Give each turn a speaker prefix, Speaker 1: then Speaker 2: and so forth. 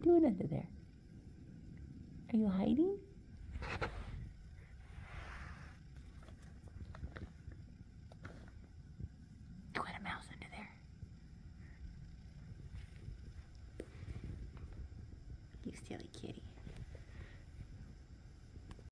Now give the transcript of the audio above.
Speaker 1: doing under there? Are you hiding? You got a mouse under there. You silly kitty.